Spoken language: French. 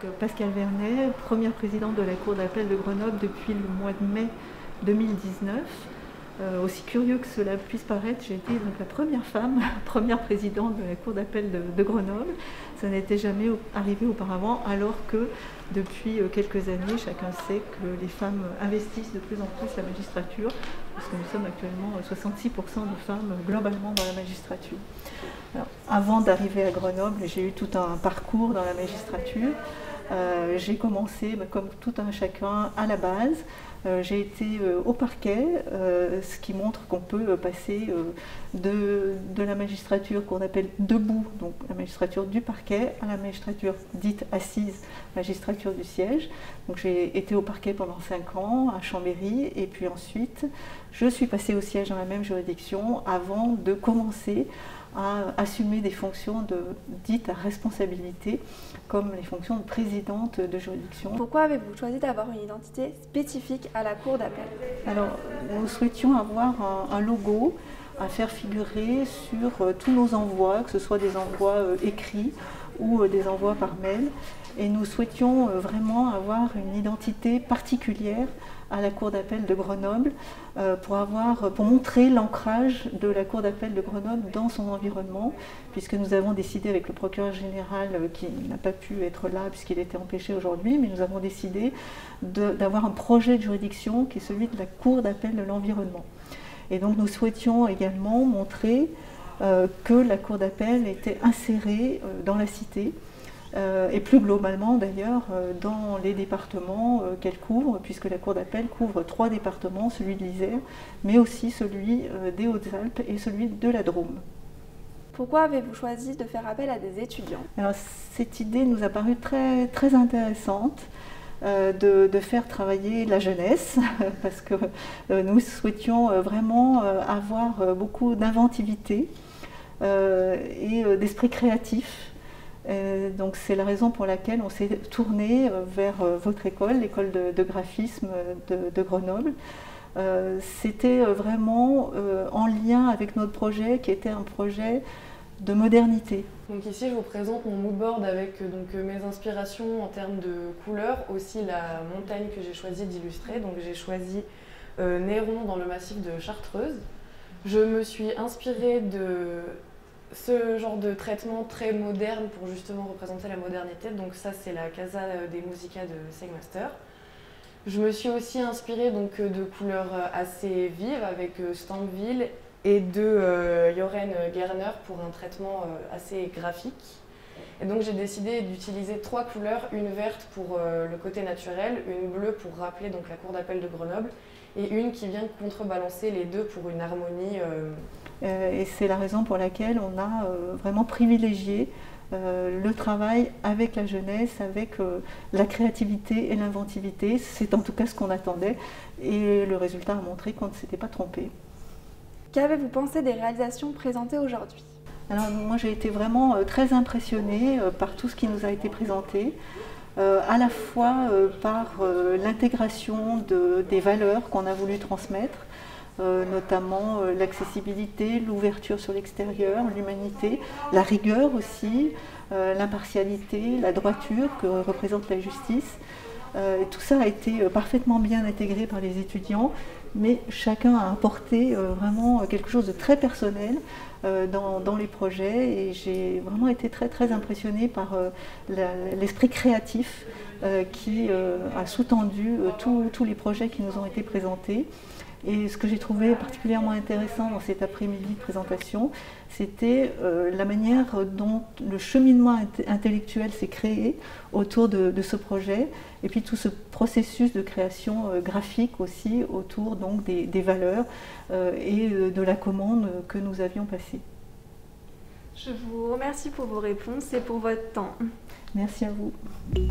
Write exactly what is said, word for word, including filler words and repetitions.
Pascale Vernet, première présidente de la Cour d'appel de Grenoble depuis le mois de mai deux mille dix-neuf. Euh, aussi curieux que cela puisse paraître, j'ai été donc la première femme, première présidente de la Cour d'appel de, de Grenoble. Ça n'était jamais arrivé auparavant, alors que depuis quelques années, chacun sait que les femmes investissent de plus en plus la magistrature, parce que nous sommes actuellement soixante-six pour cent de femmes globalement dans la magistrature. Alors, avant d'arriver à Grenoble, j'ai eu tout un parcours dans la magistrature. Euh, j'ai commencé, comme tout un chacun, à la base. Euh, j'ai été euh, au parquet, euh, ce qui montre qu'on peut passer euh, de, de la magistrature qu'on appelle debout, donc la magistrature du parquet, à la magistrature dite assise, magistrature du siège. Donc j'ai été au parquet pendant cinq ans, à Chambéry, et puis ensuite je suis passée au siège dans la même juridiction avant de commencer à assumer des fonctions de, dites à responsabilité, comme les fonctions de présidente de juridiction. Pourquoi avez-vous choisi d'avoir une identité spécifique à la Cour d'appel? Alors, nous souhaitions avoir un, un logo à faire figurer sur euh, tous nos envois, que ce soit des envois euh, écrits ou euh, des envois par mail. Et nous souhaitions euh, vraiment avoir une identité particulière à la Cour d'appel de Grenoble euh, pour, avoir, pour montrer l'ancrage de la Cour d'appel de Grenoble dans son environnement, puisque nous avons décidé avec le procureur général euh, qui n'a pas pu être là puisqu'il était empêché aujourd'hui, mais nous avons décidé d'avoir un projet de juridiction qui est celui de la Cour d'appel de l'environnement. Et donc nous souhaitions également montrer euh, que la Cour d'appel était insérée euh, dans la cité, Euh, et plus globalement d'ailleurs euh, dans les départements euh, qu'elle couvre, puisque la Cour d'appel couvre trois départements, celui de l'Isère, mais aussi celui euh, des Hautes-Alpes et celui de la Drôme. Pourquoi avez-vous choisi de faire appel à des étudiants? Alors, cette idée nous a paru très, très intéressante. Euh, de, de faire travailler la jeunesse, parce que euh, nous souhaitions euh, vraiment euh, avoir euh, beaucoup d'inventivité euh, et euh, d'esprit créatif. Euh, donc c'est la raison pour laquelle on s'est tourné euh, vers euh, votre école, l'école de, de graphisme de, de Grenoble. Euh, C'était euh, vraiment euh, en lien avec notre projet qui était un projet de modernité. Donc ici je vous présente mon moodboard avec donc, mes inspirations en termes de couleurs, aussi la montagne que j'ai choisi d'illustrer. Donc j'ai choisi euh, Néron dans le massif de Chartreuse. Je me suis inspirée de ce genre de traitement très moderne pour justement représenter la modernité. Donc ça c'est la Casa des Musica de Segmaster. Je me suis aussi inspirée donc, de couleurs assez vives avec Stampville et de euh, Joren Gerner pour un traitement euh, assez graphique. Et donc j'ai décidé d'utiliser trois couleurs, une verte pour euh, le côté naturel, une bleue pour rappeler donc, la Cour d'appel de Grenoble et une qui vient contrebalancer les deux pour une harmonie. Euh... Euh, et c'est la raison pour laquelle on a euh, vraiment privilégié euh, le travail avec la jeunesse, avec euh, la créativité et l'inventivité. C'est en tout cas ce qu'on attendait et le résultat a montré qu'on ne s'était pas trompé. Qu'avez-vous pensé des réalisations présentées aujourd'hui? Alors moi j'ai été vraiment euh, très impressionnée euh, par tout ce qui nous a été présenté, euh, à la fois euh, par euh, l'intégration de, des valeurs qu'on a voulu transmettre, euh, notamment euh, l'accessibilité, l'ouverture sur l'extérieur, l'humanité, la rigueur aussi, euh, l'impartialité, la droiture que représente la justice. Euh, et tout ça a été euh, parfaitement bien intégré par les étudiants, mais chacun a apporté euh, vraiment quelque chose de très personnel euh, dans, dans les projets et j'ai vraiment été très très impressionnée par euh, l'esprit créatif euh, qui euh, a sous-tendu euh, tous les projets qui nous ont été présentés. Et ce que j'ai trouvé particulièrement intéressant dans cet après-midi de présentation, c'était euh, la manière dont le cheminement int intellectuel s'est créé autour de, de ce projet, et puis tout ce processus de création euh, graphique aussi autour donc, des, des valeurs euh, et de la commande que nous avions passée. Je vous remercie pour vos réponses et pour votre temps. Merci à vous.